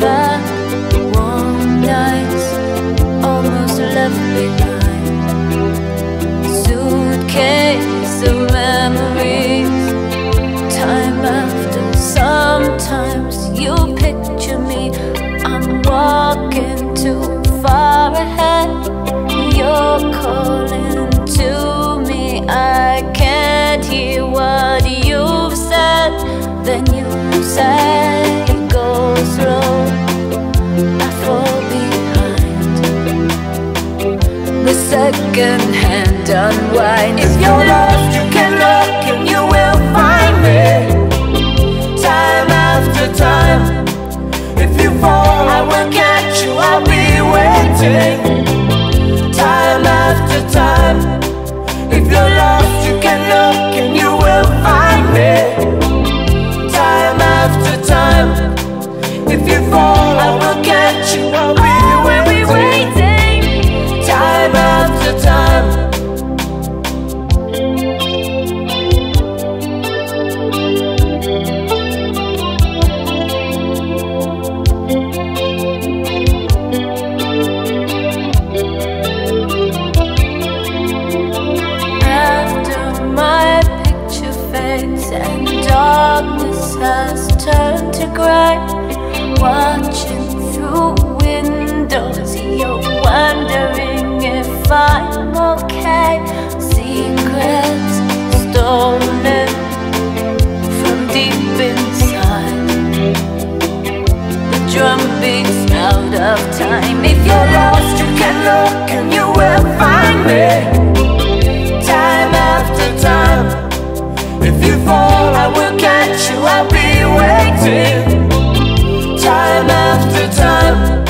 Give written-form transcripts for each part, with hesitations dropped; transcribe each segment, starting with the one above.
back. Warm nights almost left behind. Suitcase of memories. Time after, sometimes you picture me. I'm walking too far ahead. You're calling to me. I can't hear what you've said. Then you say, go slow, I fall behind. The second hand unwind. If you're lost, you can look and you will find me. Time after time. If you fall, I will catch you, I'll be waiting. Time after time. If you're lost, you can look and you will find me. Time after time. If you fall, I will catch you, I'll be waiting. Time after time. And darkness has turned to gray. Watching through windows, you're wondering if I'm okay. Secrets stolen from deep inside. The drum beats out of time. If you're lost, you can look and you will find me. Time after time. If you fall, I will catch you, I'll be waiting. Time after time.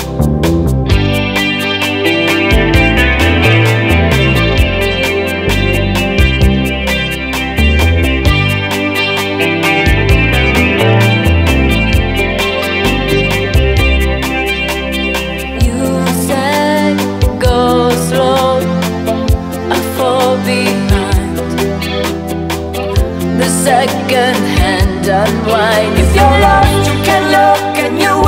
You said, go slow, I fall behind. The second hand unwind. If you're lost, you can look and you will